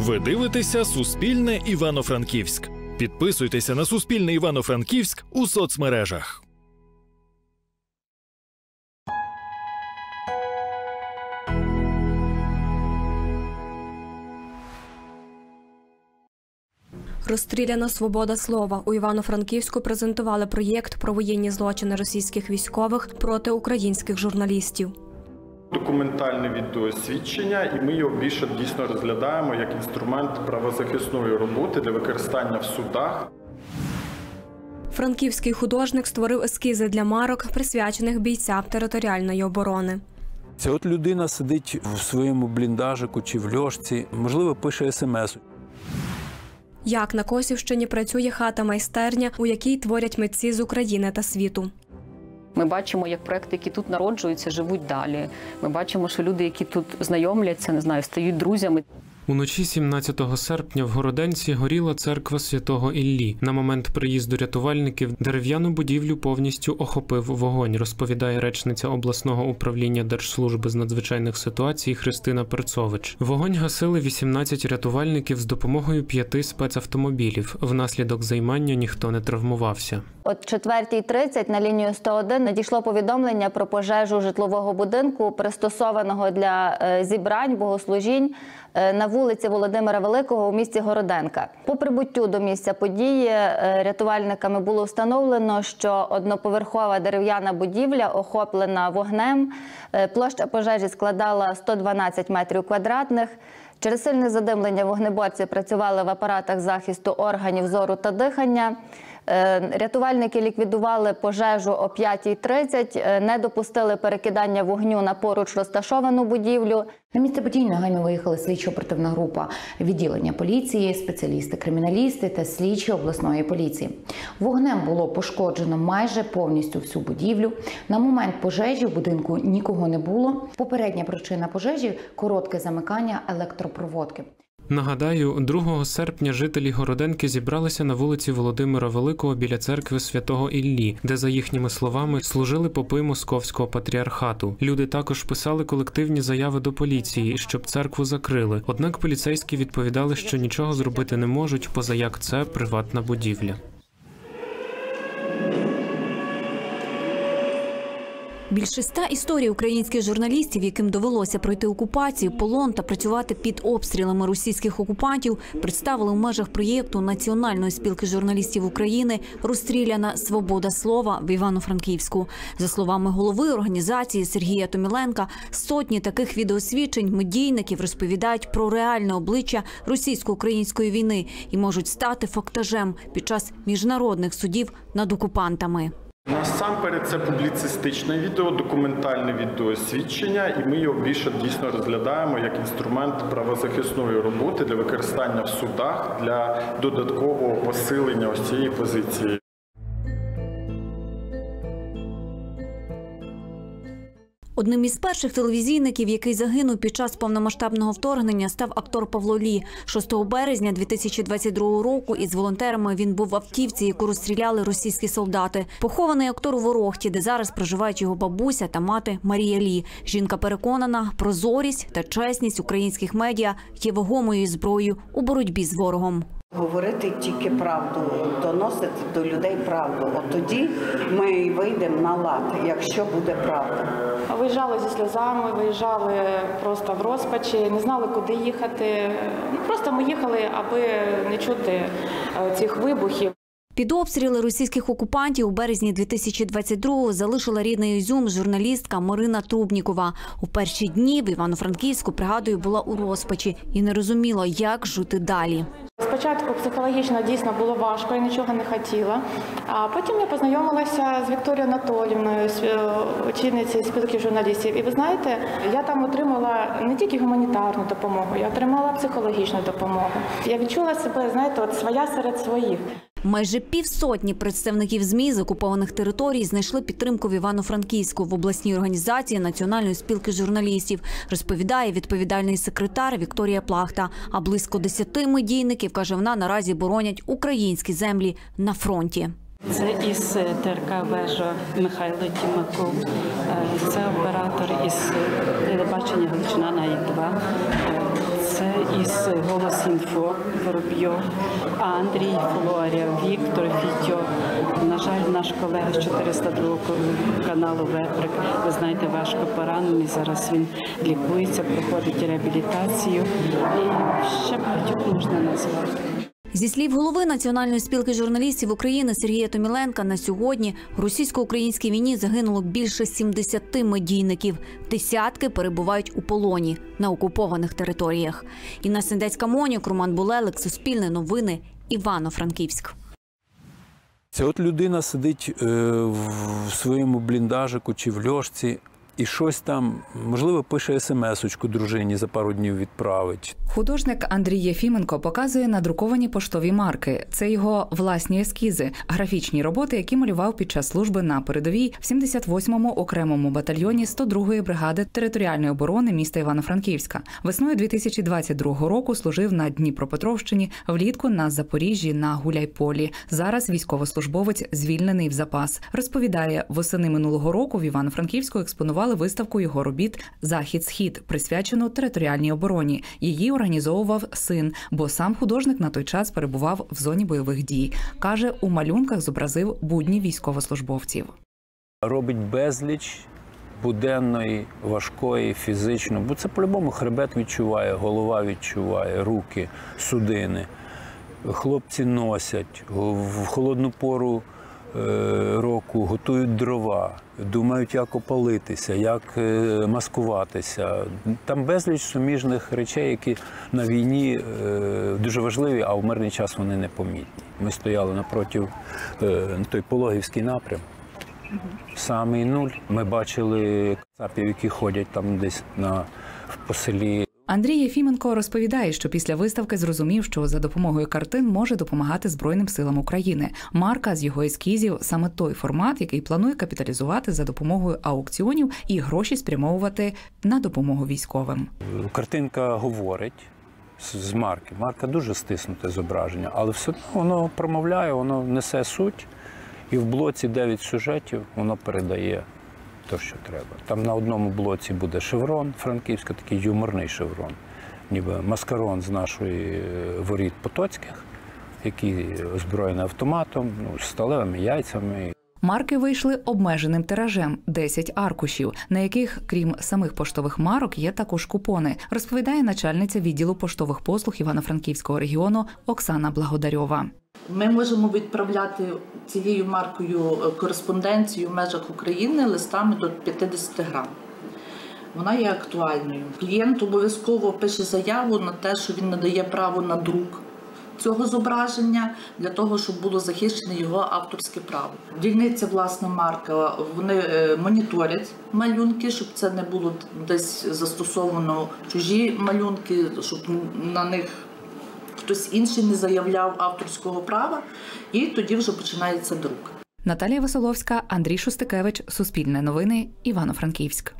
Ви дивитеся «Суспільне Івано-Франківськ». Підписуйтеся на «Суспільне Івано-Франківськ» у соцмережах. Розстріляна свобода слова. У Івано-Франківську презентували проєкт про воєнні злочини російських військових проти українських журналістів. Документальне відеосвідчення, і ми його більше дійсно розглядаємо як інструмент правозахисної роботи для використання в судах. Франківський художник створив ескізи для марок, присвячених бійцям територіальної оборони. Ця от людина сидить в своєму бліндажику чи в льошці, можливо, пише смс. Як на Косівщині працює хата-майстерня, у якій творять митці з України та світу. Ми бачимо, як проекти, які тут народжуються, живуть далі. Ми бачимо, що люди, які тут знайомляться, не знаю, стають друзями. Уночі 17 серпня в Городенці горіла церква Святого Іллі. На момент приїзду рятувальників дерев'яну будівлю повністю охопив вогонь, розповідає речниця обласного управління Держслужби з надзвичайних ситуацій Христина Перцович. Вогонь гасили 18 рятувальників з допомогою 5 спецавтомобілів. Внаслідок займання ніхто не травмувався. О 4:30 на лінію 101 надійшло повідомлення про пожежу житлового будинку, пристосованого для зібрань, богослужінь на вулиці Володимира Великого у місті Городенка. По прибуттю до місця події рятувальниками було встановлено, що одноповерхова дерев'яна будівля охоплена вогнем. Площа пожежі складала 112 метрів квадратних. Через сильне задимлення вогнеборці працювали в апаратах захисту органів зору та дихання. Рятувальники ліквідували пожежу о 5:30, не допустили перекидання вогню на поруч розташовану будівлю. На місце подій негайно виїхала слідчо-оперативна група відділення поліції, спеціалісти-криміналісти та слідчі обласної поліції. Вогнем було пошкоджено майже повністю всю будівлю. На момент пожежі в будинку нікого не було. Попередня причина пожежі – коротке замикання електропроводки. Нагадаю, 2 серпня жителі Городенки зібралися на вулиці Володимира Великого біля церкви Святого Іллі, де, за їхніми словами, служили попи Московського патріархату. Люди також писали колективні заяви до поліції, щоб церкву закрили. Однак поліцейські відповідали, що нічого зробити не можуть, поза як це приватна будівля. Більше 100 історій українських журналістів, яким довелося пройти окупацію, полон та працювати під обстрілами російських окупантів, представили у межах проєкту Національної спілки журналістів України «Розстріляна свобода слова» в Івано-Франківську. За словами голови організації Сергія Томіленка, сотні таких відеосвідчень медійників розповідають про реальне обличчя російсько-української війни і можуть стати фактажем під час міжнародних судів над окупантами. Насамперед це публіцистичне відео, документальне відеосвідчення, і ми його більше дійсно розглядаємо як інструмент правозахисної роботи для використання в судах для додаткового посилення ось цієї позиції. Одним із перших телевізійників, який загинув під час повномасштабного вторгнення, став актор Павло Лі. 6 березня 2022 року із волонтерами він був в автівці, яку розстріляли російські солдати. Похований актор у Ворохті, де зараз проживають його бабуся та мати Марія Лі. Жінка переконана, прозорість та чесність українських медіа є вагомою зброєю у боротьбі з ворогом. Говорити тільки правду, доносити до людей правду. От тоді ми вийдемо на лад, якщо буде правда. Виїжджали зі сльозами, виїжджали просто в розпачі, не знали, куди їхати. Просто ми їхали, аби не чути цих вибухів. Під обстріли російських окупантів у березні 2022-го залишила рідний Ізюм журналістка Марина Трубнікова. У перші дні в Івано-Франківську, пригадую, була у розпачі і не розуміла, як жити далі. Спочатку психологічно дійсно було важко, я нічого не хотіла. А потім я познайомилася з Вікторією Анатоліївною, очільницею спілки журналістів. І ви знаєте, я там отримала не тільки гуманітарну допомогу, я отримала психологічну допомогу. Я відчула себе, знаєте, от своя серед своїх. Майже півсотні представників ЗМІ з окупованих територій знайшли підтримку в Івано-Франківську в обласній організації Національної спілки журналістів, розповідає відповідальний секретар Вікторія Плахта. А близько 10 медійників, каже вона, наразі боронять українські землі на фронті. Це із ТРК «Вежа» Михайло Тімаков, це оператор із телебачення «Галичина на І2», це із «Голос.Інфо» Воробйов, Андрій, Флорія, Віктор, Вітьо. На жаль, наш колега з 402 каналу «Веприк», ви знаєте, важко поранений. Зараз він лікується, проходить реабілітацію. І ще багатьох можна назвати. Зі слів голови Національної спілки журналістів України Сергія Томіленка, на сьогодні в російсько-українській війні загинуло більше 70 медійників. Десятки перебувають у полоні на окупованих територіях. Інна Сендецька-Монюк, Роман Булелик, Суспільне новини, Івано-Франківськ. Це от людина сидить в своєму бліндажику чи в льошці і щось там, можливо, пише смс-очку дружині, за пару днів відправить. Художник Андрій Єфіменко показує надруковані поштові марки. Це його власні ескізи, графічні роботи, які малював під час служби на передовій в 78-му окремому батальйоні 102-ї бригади територіальної оборони міста Івано-Франківська. Весною 2022 року служив на Дніпропетровщині, влітку на Запоріжжі на Гуляйполі. Зараз військовослужбовець звільнений в запас. Розповідає, восени минулого року в Івано-Франківську експонували виставку його робіт «Захід-Схід», присвячену територіальній обороні. Її організовував син, бо сам художник на той час перебував в зоні бойових дій. Каже, у малюнках зобразив будні військовослужбовців. Робить безліч буденної, важкої, фізично, бо це по-любому хребет відчуває, голова відчуває, руки, судини. Хлопці носять, в холодну пору року готують дрова, думають, як опалитися, як маскуватися. Там безліч суміжних речей, які на війні дуже важливі, а в мирний час вони непомітні. Ми стояли напроти той Пологівський напрям. Самий нуль. Ми бачили кацапів, які ходять там десь по селі. Андрій Єфіменко розповідає, що після виставки зрозумів, що за допомогою картин може допомагати Збройним силам України. Марка з його ескізів – саме той формат, який планує капіталізувати за допомогою аукціонів і гроші спрямовувати на допомогу військовим. Картинка говорить з марки. Марка дуже стиснуте зображення, але все одно воно промовляє, воно несе суть. І в блоці 9 сюжетів воно передає те, що треба. Там на одному блоці буде шеврон Франківська, такий юморний шеврон, ніби маскарон з нашої воріт Потоцьких, який озброєний автоматом, з сталевими яйцями. Марки вийшли обмеженим тиражем – 10 аркушів, на яких, крім самих поштових марок, є також купони, розповідає начальниця відділу поштових послуг Івано-Франківського регіону Оксана Благодарьова. Ми можемо відправляти цією маркою кореспонденцію в межах України листами до 50 грам. Вона є актуальною. Клієнт обов'язково пише заяву на те, що він надає право на друк цього зображення, для того, щоб було захищене його авторське право. Дільниця, власна марка, вони моніторять малюнки, щоб це не було десь застосовано чужі малюнки, щоб на них хтось інший не заявляв авторського права, і тоді вже починається друк. Наталія Василовська, Андрій Шустикевич, Суспільне новини, Івано-Франківськ.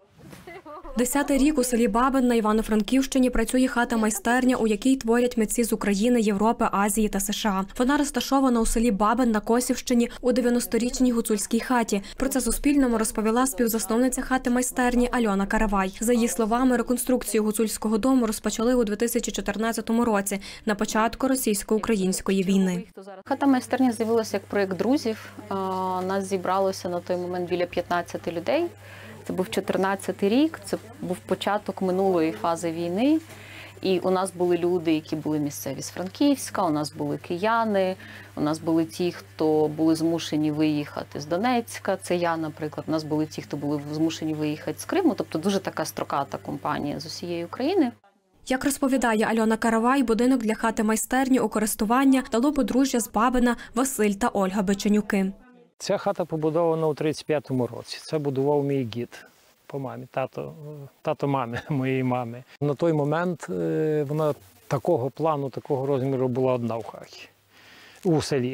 10-й рік у селі Бабин на Івано-Франківщині працює хата-майстерня, у якій творять митці з України, Європи, Азії та США. Вона розташована у селі Бабин на Косівщині у 90-річній гуцульській хаті. Про це Суспільному розповіла співзасновниця хати-майстерні Альона Каравай. За її словами, реконструкцію гуцульського дому розпочали у 2014 році, на початку російсько-української війни. Хата-майстерня з'явилася як проєкт друзів. Нас зібралося на той момент біля 15 людей. Це був 14-й рік, це був початок минулої фази війни. І у нас були люди, які були місцеві з Франківська, у нас були кияни, у нас були ті, хто були змушені виїхати з Донецька, це я, наприклад, у нас були ті, хто були змушені виїхати з Криму, тобто дуже така строката компанія з усієї України. Як розповідає Альона Каравай, будинок для хати-майстерні у користування дало подружжя з Бабина Василь та Ольга Беченюки. Ця хата побудована у 35-му році. Це будував мій гід по мамі, тато мами, моєї мами. На той момент вона такого плану, такого розміру була одна в хаті, у селі.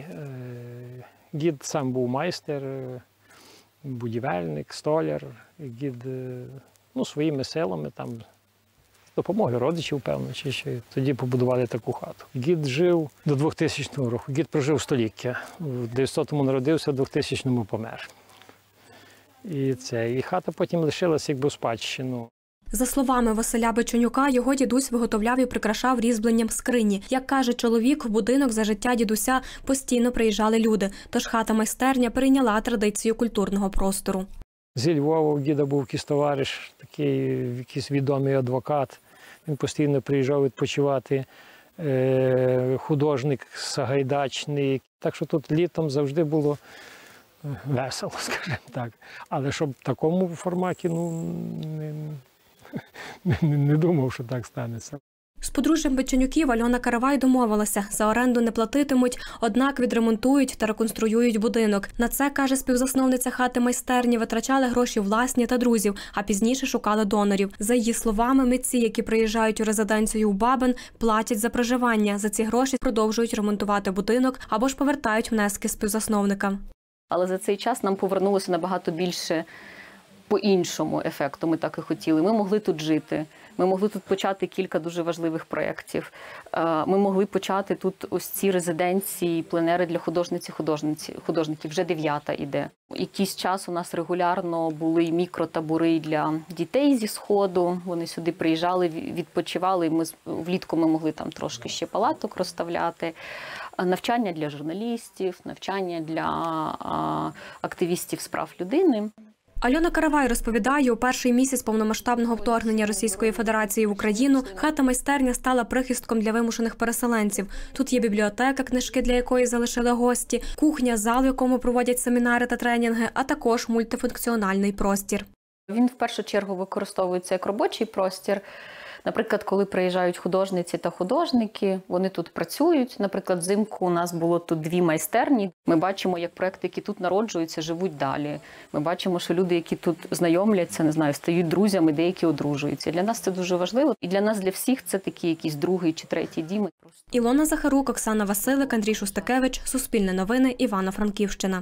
Гід сам був майстер, будівельник, столяр. Гід своїми силами, там, допомоги родичів, певно, чи ще тоді побудували таку хату. Гід жив до 2000 року. Гід прожив століття. У 900-му народився, в 2000-му помер. І хата потім лишилася якби в спадщину. За словами Василя Беченюка, його дідусь виготовляв і прикрашав різьбленням скрині. Як каже чоловік, в будинок за життя дідуся постійно приїжджали люди, тож хата-майстерня перейняла традицію культурного простору. Зі Львова у діда був якийсь товариш, такий якийсь відомий адвокат. Він постійно приїжджав відпочивати, художник Сагайдачний. Так що тут літом завжди було весело, скажімо так. Але щоб в такому форматі, не думав, що так станеться. З подружжям Беченюків Альона Каравай домовилася, за оренду не платитимуть, однак відремонтують та реконструюють будинок. На це, каже співзасновниця хати-майстерні, витрачали гроші власні та друзів, а пізніше шукали донорів. За її словами, митці, які приїжджають у резиденцію у Бабин, платять за проживання. За ці гроші продовжують ремонтувати будинок або ж повертають внески співзасновникам. Але за цей час нам повернулося набагато більше по-іншому ефекту, ми так і хотіли. Ми могли тут жити, ми могли тут почати кілька дуже важливих проєктів. Ми могли почати тут ось ці резиденції, пленери для художників, вже 9-та іде. Якийсь час у нас регулярно були мікротабори для дітей зі Сходу, вони сюди приїжджали, відпочивали, влітку ми могли там трошки ще палаток розставляти. Навчання для журналістів, навчання для активістів з прав людини. Альона Каравай розповідає, у перший місяць повномасштабного вторгнення Російської Федерації в Україну хата-майстерня стала прихистком для вимушених переселенців. Тут є бібліотека, книжки для якої залишили гості, кухня, зал, в якому проводять семінари та тренінги, а також мультифункціональний простір. Він в першу чергу використовується як робочий простір. Наприклад, коли приїжджають художниці та художники, вони тут працюють. Наприклад, взимку у нас було тут 2 майстерні. Ми бачимо, як проекти, які тут народжуються, живуть далі. Ми бачимо, що люди, які тут знайомляться, стають друзями, деякі одружуються. Для нас це дуже важливо. І для нас, для всіх, це такий якийсь другий чи третій дім. Ілона Захарук, Оксана Василик, Андрій Шустакевич, Суспільне новини, Івано-Франківщина.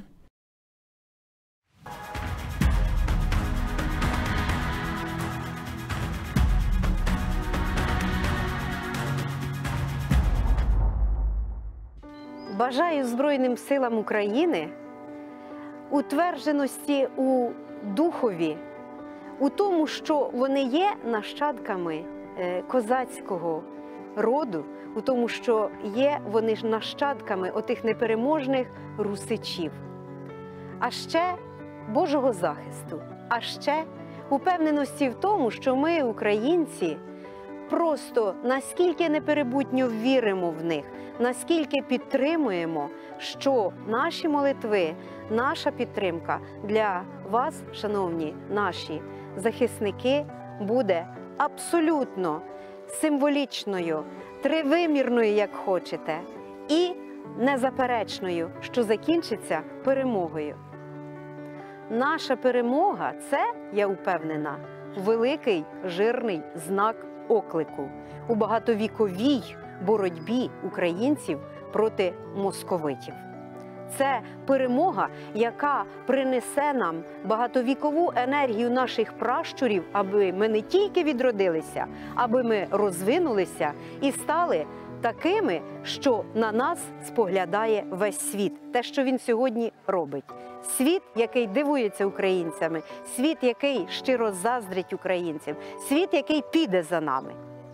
Бажаю Збройним силам України утвердженості у духові, у тому, що вони є нащадками козацького роду, у тому, що є вони ж нащадками отих непереможних русичів. А ще Божого захисту, а ще упевненості в тому, що ми, українці, просто наскільки неперебутньо віримо в них, наскільки підтримуємо, що наші молитви, наша підтримка для вас, шановні наші захисники, буде абсолютно символічною, тривимірною, як хочете, і незаперечною, що закінчиться перемогою. Наша перемога – це, я упевнена, великий жирний знак оклику у багатовіковій боротьбі українців проти московитів. Це перемога, яка принесе нам багатовікову енергію наших пращурів, аби ми не тільки відродилися, аби ми розвинулися і стали такими, що на нас споглядає весь світ. Те, що він сьогодні робить. Світ, який дивується українцями, світ, який щиро заздрить українцям, світ, який піде за нами.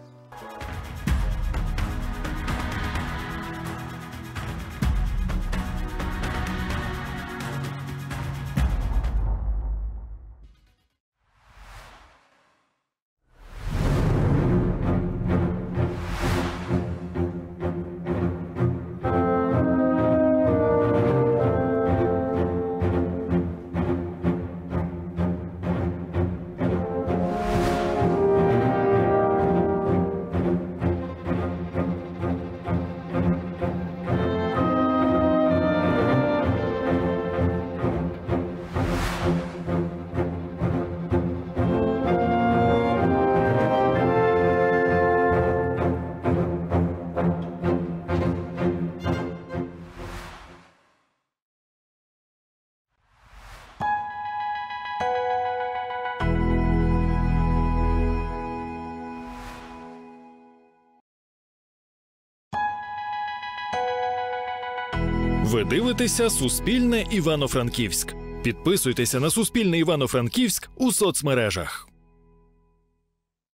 Ви дивитеся Суспільне Івано-Франківськ. Підписуйтеся на Суспільне Івано-Франківськ у соцмережах.